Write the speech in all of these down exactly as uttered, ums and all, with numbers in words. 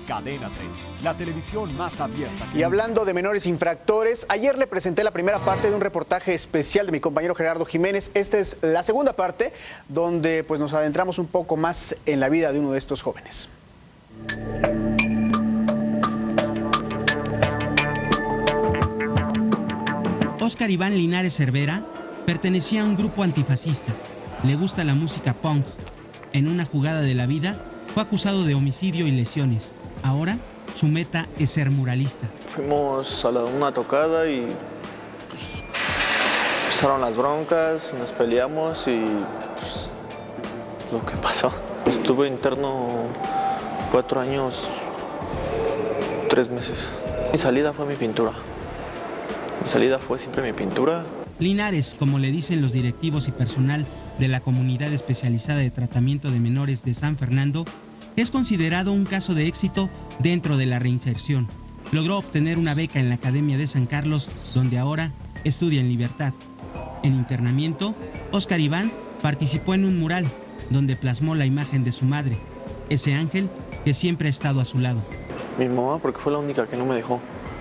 Cadena treinta, la televisión más abierta. Y hablando de menores infractores, ayer le presenté la primera parte de un reportaje especial de mi compañero Gerardo Jiménez. Esta es la segunda parte, donde pues, nos adentramos un poco más en la vida de uno de estos jóvenes. Óscar Iván Linares Cervera pertenecía a un grupo antifascista. Le gusta la música punk. En una jugada de la vida, fue acusado de homicidio y lesiones. Ahora, su meta es ser muralista. Fuimos a la, una tocada y pues, empezaron las broncas, nos peleamos y pues, lo que pasó. Estuve interno cuatro años, tres meses. Mi salida fue mi pintura. Mi salida fue siempre mi pintura. Linares, como le dicen los directivos y personal de la Comunidad Especializada de Tratamiento de Menores de San Fernando, es considerado un caso de éxito dentro de la reinserción. Logró obtener una beca en la Academia de San Carlos, donde ahora estudia en libertad. En internamiento, Óscar Iván participó en un mural donde plasmó la imagen de su madre, ese ángel que siempre ha estado a su lado. Mi mamá, porque fue la única que no me dejó.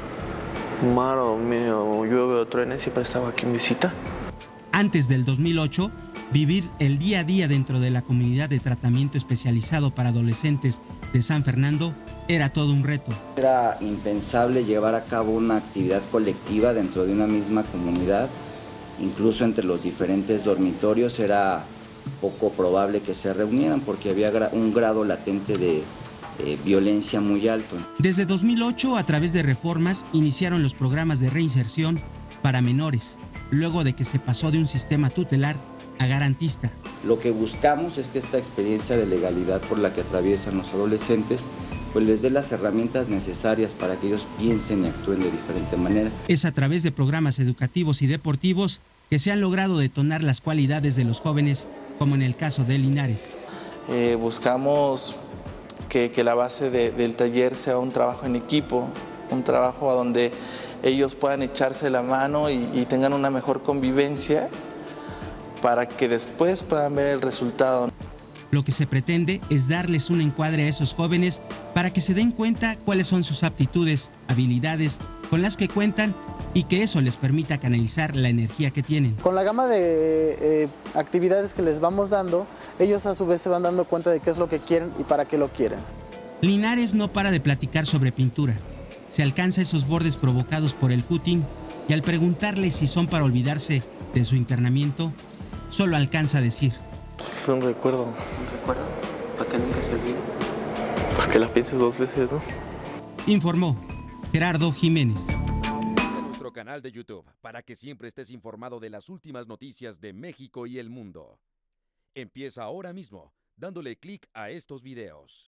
Mar o, o llueve o truene, siempre estaba aquí en visita. Antes del dos mil ocho, vivir el día a día dentro de la comunidad de tratamiento especializado para adolescentes de San Fernando era todo un reto. Era impensable llevar a cabo una actividad colectiva dentro de una misma comunidad. Incluso entre los diferentes dormitorios era poco probable que se reunieran porque había un grado latente de eh, violencia muy alto. Desde dos mil ocho, a través de reformas, iniciaron los programas de reinserción para menores, luego de que se pasó de un sistema tutelar a garantista. Lo que buscamos es que esta experiencia de legalidad por la que atraviesan los adolescentes pues les dé las herramientas necesarias para que ellos piensen y actúen de diferente manera. Es a través de programas educativos y deportivos que se han logrado detonar las cualidades de los jóvenes, como en el caso de Linares. Eh, buscamos que, que la base de, del taller sea un trabajo en equipo, un trabajo a donde ellos puedan echarse la mano y, y tengan una mejor convivencia para que después puedan ver el resultado. Lo que se pretende es darles un encuadre a esos jóvenes para que se den cuenta cuáles son sus aptitudes, habilidades con las que cuentan y que eso les permita canalizar la energía que tienen. Con la gama de eh, actividades que les vamos dando, ellos a su vez se van dando cuenta de qué es lo que quieren y para qué lo quieren. Linares no para de platicar sobre pintura. Se alcanza esos bordes provocados por el cutting y al preguntarle si son para olvidarse de su internamiento, solo alcanza a decir: Fue un recuerdo. ¿Un recuerdo? Para que nunca se olvide. Para que la pienses dos veces, ¿no? Informó Gerardo Jiménez. Nuestro canal de YouTube para que siempre estés informado de las últimas noticias de México y el mundo. Empieza ahora mismo dándole clic a estos videos.